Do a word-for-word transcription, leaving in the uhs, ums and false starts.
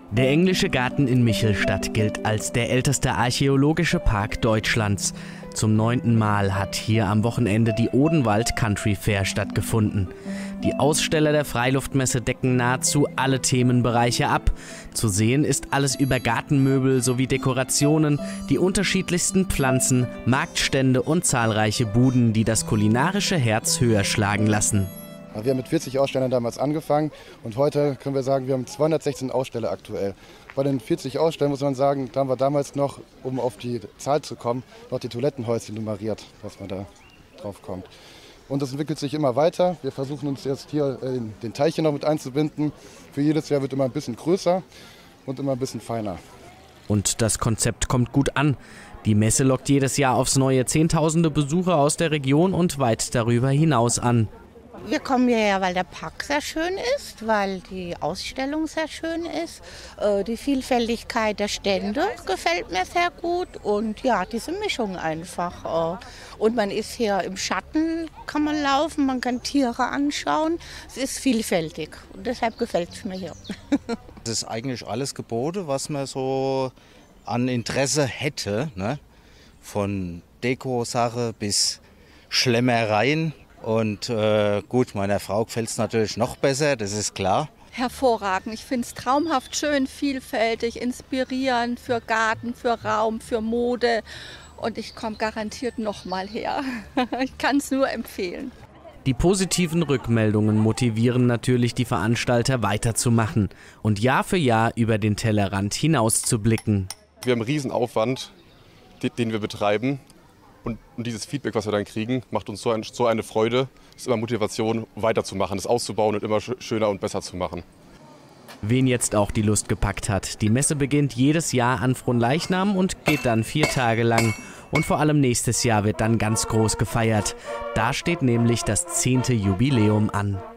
Der Englische Garten in Michelstadt gilt als der älteste archäologische Park Deutschlands. Zum neunten Mal hat hier am Wochenende die Odenwald Country Fair stattgefunden. Die Aussteller der Freiluftmesse decken nahezu alle Themenbereiche ab. Zu sehen ist alles über Gartenmöbel sowie Dekorationen, die unterschiedlichsten Pflanzen, Marktstände und zahlreiche Buden, die das kulinarische Herz höher schlagen lassen. Wir haben mit vierzig Ausstellern damals angefangen und heute können wir sagen, wir haben zweihundertsechzehn Aussteller aktuell. Bei den vierzig Ausstellern muss man sagen, da haben wir damals noch, um auf die Zahl zu kommen, noch die Toilettenhäuschen nummeriert, dass man da drauf kommt. Und das entwickelt sich immer weiter. Wir versuchen uns jetzt hier den Teich hier noch mit einzubinden. Für jedes Jahr wird immer ein bisschen größer und immer ein bisschen feiner. Und das Konzept kommt gut an. Die Messe lockt jedes Jahr aufs Neue Zehntausende Besucher aus der Region und weit darüber hinaus an. Wir kommen hierher, weil der Park sehr schön ist, weil die Ausstellung sehr schön ist. Die Vielfältigkeit der Stände gefällt mir sehr gut und ja, diese Mischung einfach. Und man ist hier im Schatten, kann man laufen, man kann Tiere anschauen. Es ist vielfältig und deshalb gefällt es mir hier. Es ist eigentlich alles geboten, was man so an Interesse hätte, ne? Von Deko-Sache bis Schlemmereien. Und äh, gut, meiner Frau gefällt es natürlich noch besser, das ist klar. Hervorragend. Ich finde es traumhaft schön, vielfältig, inspirierend für Garten, für Raum, für Mode. Und ich komme garantiert noch mal her. Ich kann es nur empfehlen. Die positiven Rückmeldungen motivieren natürlich die Veranstalter weiterzumachen und Jahr für Jahr über den Tellerrand hinaus zu blicken. Wir haben einen Riesenaufwand, den wir betreiben. Und dieses Feedback, was wir dann kriegen, macht uns so, ein, so eine Freude. Es ist immer Motivation, weiterzumachen, es auszubauen und immer schöner und besser zu machen. Wen jetzt auch die Lust gepackt hat. Die Messe beginnt jedes Jahr an Fronleichnam und geht dann vier Tage lang. Und vor allem nächstes Jahr wird dann ganz groß gefeiert. Da steht nämlich das zehnte Jubiläum an.